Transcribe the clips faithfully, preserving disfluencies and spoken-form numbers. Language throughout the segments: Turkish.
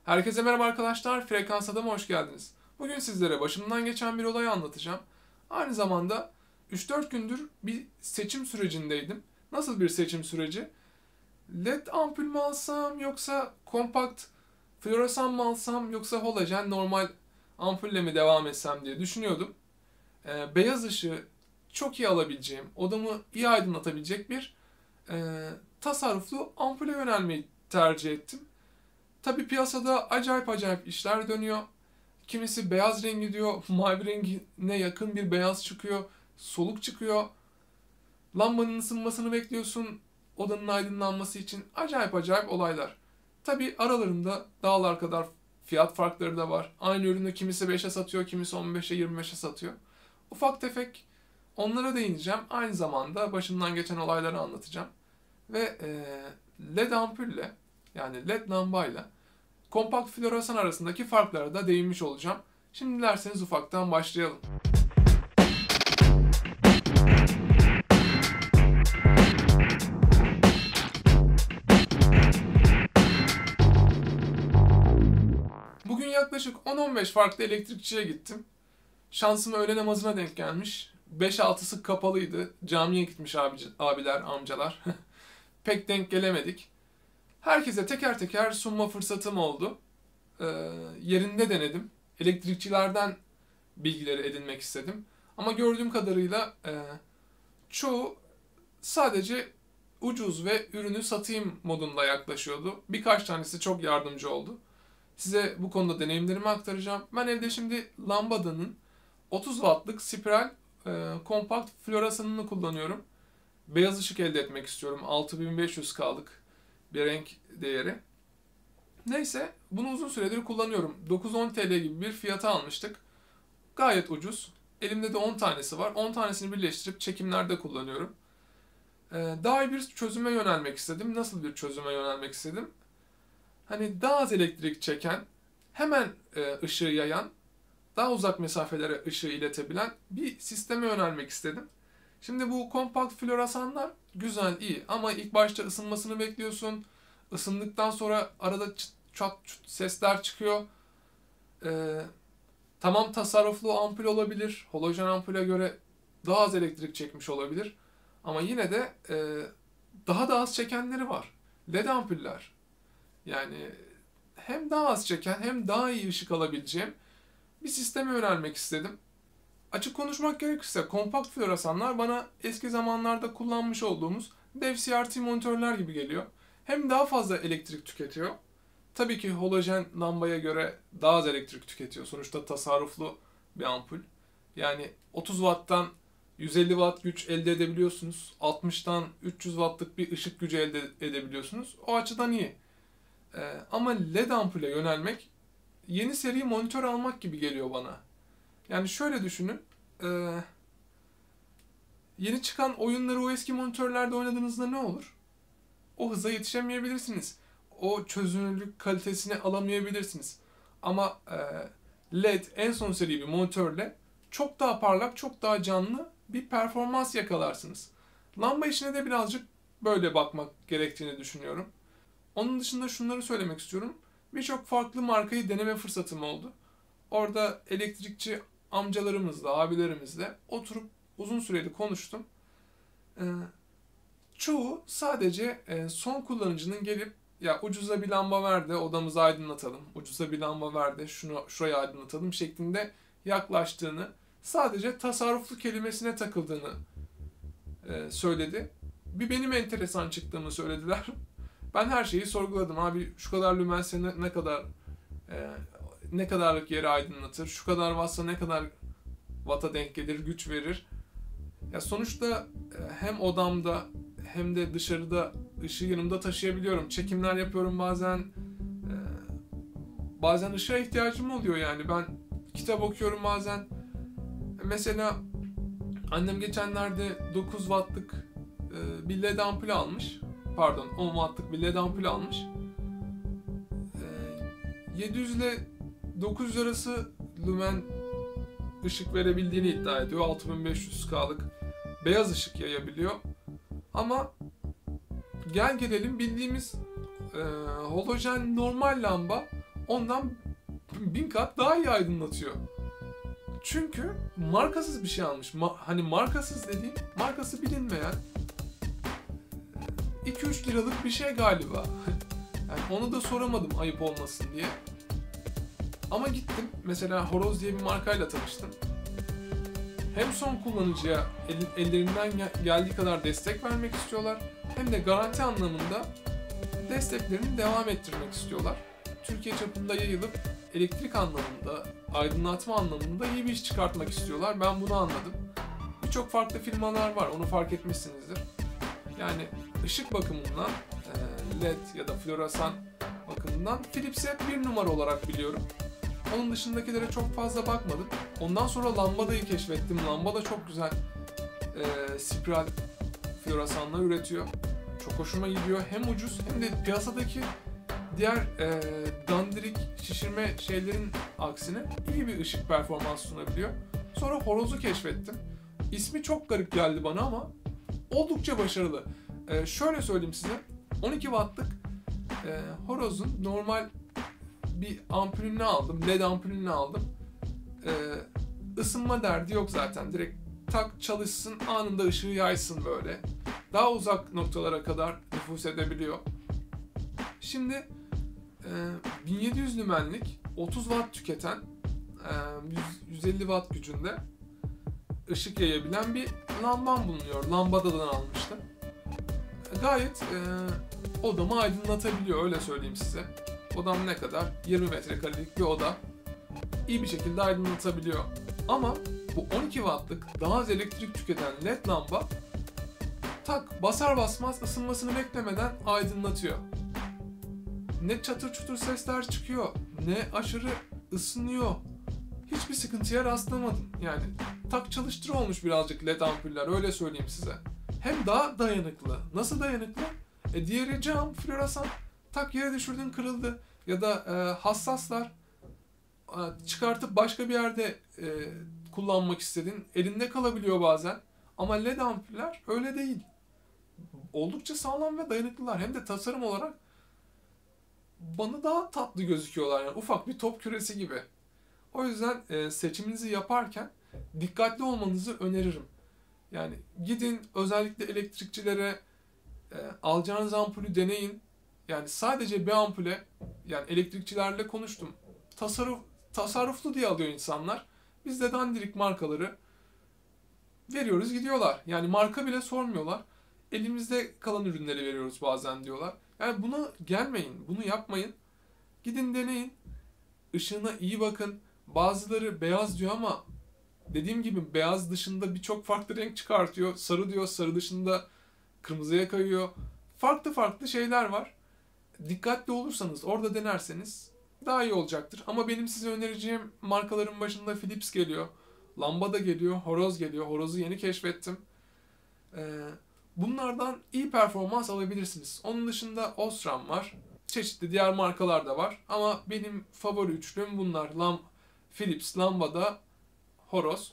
Herkese merhaba arkadaşlar, Frekans Adam'a hoş geldiniz. Bugün sizlere başımdan geçen bir olayı anlatacağım. Aynı zamanda üç dört gündür bir seçim sürecindeydim. Nasıl bir seçim süreci? L E D ampul mü alsam yoksa kompakt floresan mı alsam yoksa halojen normal ampulle mi devam etsem diye düşünüyordum. Ee, beyaz ışığı çok iyi alabileceğim, odamı iyi aydınlatabilecek bir e, tasarruflu ampule yönelmeyi tercih ettim. Tabii piyasada acayip acayip işler dönüyor. Kimisi beyaz rengi diyor, mavi rengine yakın bir beyaz çıkıyor, soluk çıkıyor. Lambanın ısınmasını bekliyorsun odanın aydınlanması için. Acayip acayip olaylar. Tabii aralarında dağlar kadar fiyat farkları da var. Aynı ürünü kimisi beşe satıyor, kimisi on beşe yirmi beşe satıyor. Ufak tefek onlara değineceğim. Aynı zamanda başımdan geçen olayları anlatacağım. Ve e, L E D ampulle yani L E D lambayla kompakt floresan arasındaki farklara da değinmiş olacağım. Şimdi dilerseniz ufaktan başlayalım. Bugün yaklaşık on on beş farklı elektrikçiye gittim. Şansıma öğle namazına denk gelmiş. beş altısı kapalıydı. Camiye gitmiş abi, abiler, amcalar. Pek denk gelemedik. Herkese teker teker sunma fırsatım oldu. Ee, yerinde denedim. Elektrikçilerden bilgileri edinmek istedim. Ama gördüğüm kadarıyla e, çoğu sadece ucuz ve ürünü satayım modunda yaklaşıyordu. Birkaç tanesi çok yardımcı oldu. Size bu konuda deneyimlerimi aktaracağım. Ben evde şimdi Lambada'nın otuz wattlık spiral e, kompakt floresanını kullanıyorum. Beyaz ışık elde etmek istiyorum. altı bin beş yüz K'lık bir renk değeri. Neyse, bunu uzun süredir kullanıyorum. dokuz on T L gibi bir fiyata almıştık. Gayet ucuz. Elimde de on tanesi var. on tanesini birleştirip çekimlerde kullanıyorum. Ee, daha iyi bir çözüme yönelmek istedim. Nasıl bir çözüme yönelmek istedim? Hani daha az elektrik çeken, hemen e, ışığı yayan, daha uzak mesafelere ışığı iletebilen bir sisteme yönelmek istedim. Şimdi bu kompakt floresanlar güzel, iyi ama ilk başta ısınmasını bekliyorsun. Isındıktan sonra arada çıt, çat çut sesler çıkıyor. Ee, tamam tasarruflu ampul olabilir. Halojen ampule göre daha az elektrik çekmiş olabilir. Ama yine de e, daha da az çekenleri var. L E D ampuller. Yani hem daha az çeken hem daha iyi ışık alabileceğim bir sisteme yönelmek istedim. Açık konuşmak gerekirse kompakt floresanlar bana eski zamanlarda kullanmış olduğumuz dev C R T monitörler gibi geliyor. Hem daha fazla elektrik tüketiyor. Tabii ki halojen lambaya göre daha az elektrik tüketiyor. Sonuçta tasarruflu bir ampul. Yani otuz watttan yüz elli watt güç elde edebiliyorsunuz. altmıştan üç yüz wattlık bir ışık gücü elde edebiliyorsunuz. O açıdan iyi. Ee, ama L E D ampule yönelmek yeni seri monitör almak gibi geliyor bana. Yani şöyle düşünün. Ee, yeni çıkan oyunları o eski monitörlerde oynadığınızda ne olur? O hıza yetişemeyebilirsiniz. O çözünürlük kalitesini alamayabilirsiniz. Ama e, L E D en son seri bir monitörle çok daha parlak, çok daha canlı bir performans yakalarsınız. Lamba işine de birazcık böyle bakmak gerektiğini düşünüyorum. Onun dışında şunları söylemek istiyorum. Birçok farklı markayı deneme fırsatım oldu. Orada elektrikçi amcalarımızla, abilerimizle oturup uzun süreli konuştum. Ee, çoğu sadece e, son kullanıcının gelip ya ucuza bir lamba ver de odamızı aydınlatalım, ucuza bir lamba ver de şunu şurayı aydınlatalım şeklinde yaklaştığını, sadece tasarruflu kelimesine takıldığını e, söyledi. Bir benim enteresan çıktığımı söylediler. Ben her şeyi sorguladım. Abi şu kadar lümense ne, ne kadar e, ne kadarlık yeri aydınlatır, şu kadar wattsa ne kadar watt'a denk gelir, güç verir. Ya sonuçta e, hem odamda hem de dışarıda ışığı yanımda taşıyabiliyorum. Çekimler yapıyorum bazen. E, bazen ışığa ihtiyacım oluyor yani. Ben kitap okuyorum bazen. Mesela annem geçenlerde dokuz wattlık e, bir L E D ampul almış. Pardon on wattlık bir L E D ampul almış. E, yedi yüz ile dokuz yüz arası lümen ışık verebildiğini iddia ediyor. altı bin beş yüz K'lık beyaz ışık yayabiliyor. Ama gel gelelim bildiğimiz e, halojen normal lamba ondan bin kat daha iyi aydınlatıyor. Çünkü markasız bir şey almış. Ma- hani markasız dediğim, markası bilinmeyen iki üç liralık bir şey galiba. Yani onu da soramadım ayıp olmasın diye. Ama gittim mesela Horoz diye bir markayla tanıştım. Hem son kullanıcıya el- ellerinden gel- geldiği kadar destek vermek istiyorlar, hem de garanti anlamında desteklerini devam ettirmek istiyorlar. Türkiye çapında yayılıp elektrik anlamında, aydınlatma anlamında iyi bir iş çıkartmak istiyorlar. Ben bunu anladım. Birçok farklı firmalar var, onu fark etmişsinizdir. Yani ışık bakımından, L E D ya da floresan bakımından Philips'i hep bir numara olarak biliyorum. Onun dışındakilere çok fazla bakmadım. Ondan sonra lambadayı keşfettim. Lambada çok güzel e, spiral floresanlar üretiyor. Çok hoşuma gidiyor. Hem ucuz hem de piyasadaki diğer e, dandirik şişirme şeylerin aksine iyi bir ışık performansı sunabiliyor. Sonra Horoz'u keşfettim. İsmi çok garip geldi bana ama oldukça başarılı. E, şöyle söyleyeyim size. on iki wattlık e, Horoz'un normal bir ampulünü aldım. L E D ampulünü aldım. E, ısınma derdi yok zaten. Direkt tak çalışsın, anında ışığı yaysın böyle. Daha uzak noktalara kadar nüfuz edebiliyor. Şimdi e, bin yedi yüz lümenlik otuz watt tüketen e, yüz elli watt gücünde ışık yayabilen bir lambam bulunuyor. Lambadadan almıştım. Gayet e, odamı aydınlatabiliyor, öyle söyleyeyim size. Odam ne kadar? yirmi metrekarelik bir oda. İyi bir şekilde aydınlatabiliyor. Ama bu on iki wattlık daha az elektrik tüketen L E D lamba tak basar basmaz ısınmasını beklemeden aydınlatıyor. Ne çatır çutur sesler çıkıyor, ne aşırı ısınıyor. Hiçbir sıkıntıya rastlamadım. Yani tak çalıştır olmuş birazcık L E D ampuller, öyle söyleyeyim size. Hem daha dayanıklı. Nasıl dayanıklı? E diğeri cam, floresan. Tak yere düşürdün kırıldı. Ya da e, hassaslar. E, çıkartıp başka bir yerde e, kullanmak istedin. Elinde kalabiliyor bazen. Ama L E D ampuller öyle değil. Oldukça sağlam ve dayanıklılar. Hem de tasarım olarak bana daha tatlı gözüküyorlar. Yani ufak bir top küresi gibi. O yüzden e, seçiminizi yaparken dikkatli olmanızı öneririm. Yani gidin özellikle elektrikçilere e, alacağınız ampulü deneyin. Yani sadece bir ampule, yani elektrikçilerle konuştum. Tasarruf, tasarruflu diye alıyor insanlar. Biz de dandirik markaları veriyoruz, gidiyorlar. Yani marka bile sormuyorlar. Elimizde kalan ürünleri veriyoruz bazen diyorlar. Yani buna gelmeyin, bunu yapmayın. Gidin deneyin. Işığına iyi bakın. Bazıları beyaz diyor ama dediğim gibi beyaz dışında birçok farklı renk çıkartıyor. Sarı diyor, sarı dışında kırmızıya kayıyor. Farklı farklı şeyler var. Dikkatli olursanız, orada denerseniz daha iyi olacaktır. Ama benim size önereceğim markaların başında Philips geliyor. Lambada geliyor, Horoz geliyor. Horoz'u yeni keşfettim. Ee, bunlardan iyi performans alabilirsiniz. Onun dışında Osram var. Çeşitli diğer markalar da var. Ama benim favori üçlüm bunlar. Lam Philips, Lambada, Horoz.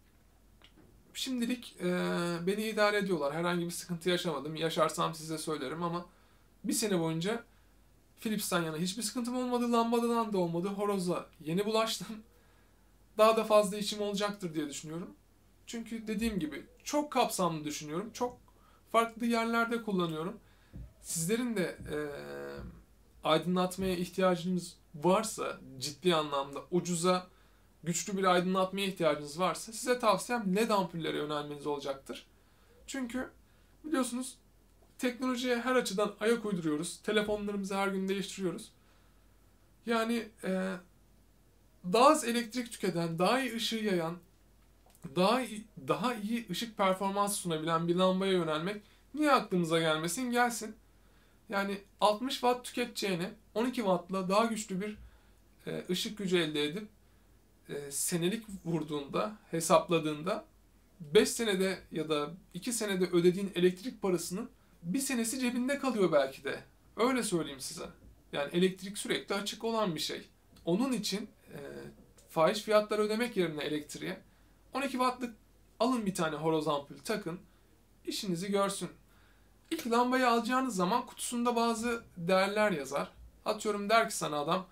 Şimdilik e, beni idare ediyorlar. Herhangi bir sıkıntı yaşamadım. Yaşarsam size söylerim ama bir sene boyunca Philips'ten yana hiçbir sıkıntım olmadı. Lambadadan da olmadı. Horoz'a yeni bulaştım. Daha da fazla işim olacaktır diye düşünüyorum. Çünkü dediğim gibi çok kapsamlı düşünüyorum. Çok farklı yerlerde kullanıyorum. Sizlerin de e, aydınlatmaya ihtiyacınız varsa, ciddi anlamda ucuza, güçlü bir aydınlatmaya ihtiyacınız varsa size tavsiyem L E D ampullere yönelmeniz olacaktır. Çünkü biliyorsunuz teknolojiye her açıdan ayak uyduruyoruz. Telefonlarımızı her gün değiştiriyoruz. Yani e, daha az elektrik tüketen, daha iyi ışığı yayan, daha iyi, daha iyi ışık performansı sunabilen bir lambaya yönelmek niye aklımıza gelmesin? Gelsin. Yani altmış watt tüketeceğine on iki wattla daha güçlü bir e, ışık gücü elde edip e, senelik vurduğunda, hesapladığında beş senede ya da iki senede ödediğin elektrik parasının bir senesi cebinde kalıyor belki de. Öyle söyleyeyim size. Yani elektrik sürekli açık olan bir şey. Onun için e, fahiş fiyatlar ödemek yerine elektriğe on iki wattlık alın bir tane horoz ampul takın, işinizi görsün. İlk lambayı alacağınız zaman kutusunda bazı değerler yazar. Atıyorum der ki sana adam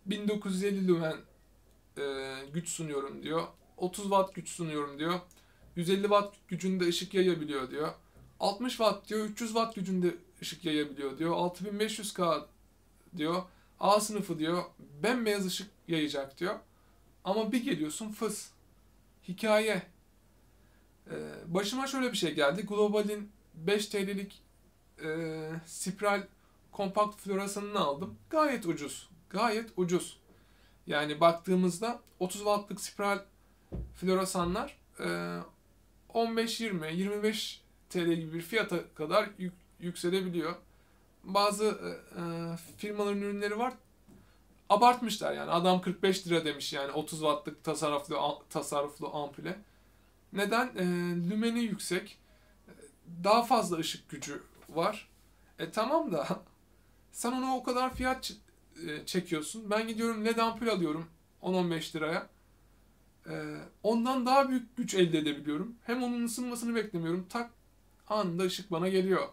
bin dokuz yüz elli lümen e, güç sunuyorum diyor. otuz watt güç sunuyorum diyor. yüz elli watt gücünde ışık yayabiliyor diyor. altmış watt diyor, üç yüz watt gücünde ışık yayabiliyor diyor. altı bin beş yüz K diyor. A sınıfı diyor, bembeyaz ışık yayacak diyor. Ama bir geliyorsun fıs. Hikaye. Ee, başıma şöyle bir şey geldi. Global'in beş T L'lik e, spiral kompakt floresanını aldım. Gayet ucuz. Gayet ucuz. Yani baktığımızda otuz wattlık spiral floresanlar e, on beş yirmi yirmi beş T L gibi bir fiyata kadar yük, yükselebiliyor. Bazı e, e, firmaların ürünleri var. Abartmışlar yani. Adam kırk beş lira demiş yani otuz wattlık tasarruflu tasarruflu ampule. Neden? E, lümeni yüksek. Daha fazla ışık gücü var. E tamam da sen ona o kadar fiyat ç- çekiyorsun. Ben gidiyorum L E D ampul alıyorum on on beş liraya. E, ondan daha büyük güç elde edebiliyorum. Hem onun ısınmasını beklemiyorum. Tak anında ışık bana geliyor.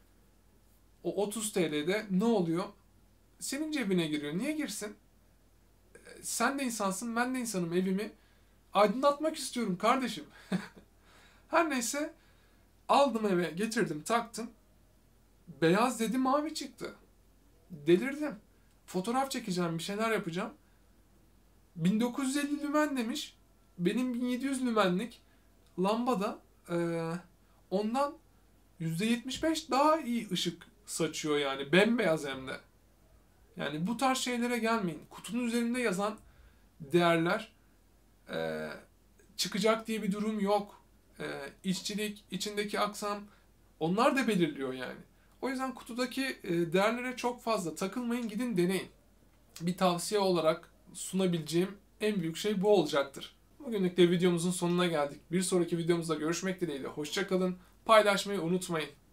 O otuz T L'de ne oluyor? Senin cebine giriyor. Niye girsin? E, sen de insansın, ben de insanım. Evimi aydınlatmak istiyorum kardeşim. Her neyse aldım eve, getirdim, taktım. Beyaz dedi, mavi çıktı. Delirdim. Fotoğraf çekeceğim, bir şeyler yapacağım. bin dokuz yüz elli lümen demiş. Benim bin yedi yüz lümenlik lambada e, ondan yüzde yetmiş beş daha iyi ışık saçıyor yani. Bembeyaz hem de. Yani bu tarz şeylere gelmeyin. Kutunun üzerinde yazan değerler e, çıkacak diye bir durum yok. E, işçilik, içindeki aksam onlar da belirliyor yani. O yüzden kutudaki e, değerlere çok fazla takılmayın, gidin deneyin. Bir tavsiye olarak sunabileceğim en büyük şey bu olacaktır. Bugünlük de videomuzun sonuna geldik. Bir sonraki videomuzda görüşmek dileğiyle. Hoşça kalın. Paylaşmayı unutmayın.